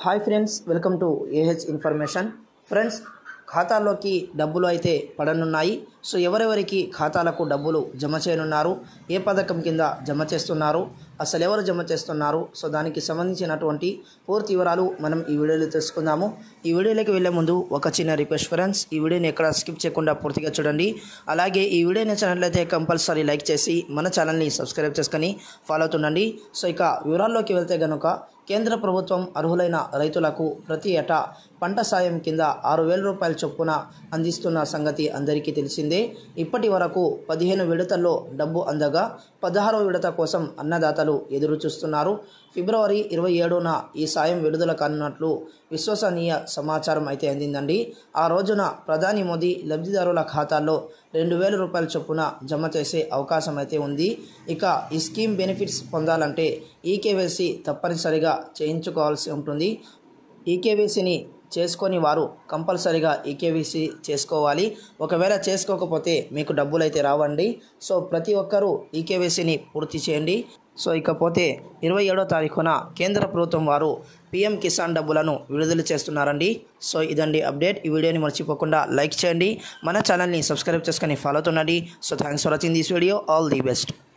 Hi friends, welcome to AH information. Friends, ఖాతాల్లోకి డబ్బులు అయితే పడనున్నాయి. సో ఎవరెవరికి ఖాతాలకు డబ్బులు జమ చేయనున్నారు, ఏ పథకం కింద జమ చేస్తున్నారు, అసలు ఎవరు జమ చేస్తున్నారు, సో దానికి సంబంధించినటువంటి పూర్తి వివరాలు మనం ఈ వీడియోలో తెలుసుకుందాము. ఈ వీడియోలోకి వెళ్ళే ముందు ఒక చిన్న రిక్వెస్ట్ ఫ్రెండ్స్, ఈ వీడియోని ఎక్కడ స్కిప్ చేయకుండా పూర్తిగా చూడండి. అలాగే ఈ వీడియో నచ్చినట్లయితే కంపల్సరీ లైక్ చేసి మన ఛానల్ని సబ్స్క్రైబ్ చేసుకొని ఫాలో అవుతుండండి. సో ఇక వివరాల్లోకి వెళ్తే కనుక కేంద్ర ప్రభుత్వం అర్హులైన రైతులకు ప్రతి ఏటా పంట సాయం కింద 6,000 రూపాయల చొప్పున అందిస్తున్న సంగతి అందరికీ తెలిసిందే. ఇప్పటి వరకు 15 విడతల్లో డబ్బు అందగా 16వ విడత కోసం అన్నదాతలు ఎదురు చూస్తున్నారు. ఫిబ్రవరి 27న ఈ సాయం విడుదల కానున్నట్లు విశ్వసనీయ సమాచారం అయితే అందిందండి. ఆ రోజున ప్రధాని మోదీ లబ్ధిదారుల ఖాతాల్లో 2,000 రూపాయల చొప్పున జమ చేసే అవకాశం అయితే ఉంది. ఇక ఈ స్కీమ్ బెనిఫిట్స్ పొందాలంటే ఈకేవైసీ తప్పనిసరిగా చేయించుకోవాల్సి ఉంటుంది. ఈకేవైసీని చేసుకొని వారు కంపల్సరీగా ఈకేవైసీ చేసుకోవాలి. ఒకవేళ చేసుకోకపోతే మీకు డబ్బులు అయితే రావండి. సో ప్రతి ఒక్కరూ ఈకేవైసీని పూర్తి చేయండి. సో ఇకపోతే 27వ తారీఖున కేంద్ర ప్రభుత్వం వారు పీఎం కిసాన్ డబ్బులను విడుదల చేస్తున్నారండి. సో ఇదండి అప్డేట్. ఈ వీడియోని మర్చిపోకుండా లైక్ చేయండి, మన ఛానల్ని సబ్స్క్రైబ్ చేసుకొని ఫాలో అవుతుండండి. So thanks for watching this video. All the best.